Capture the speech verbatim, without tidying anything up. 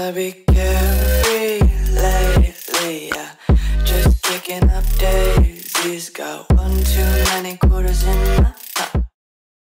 gotta be carefree lately, yeah. Just kicking up daisies. Got one too many quarters in my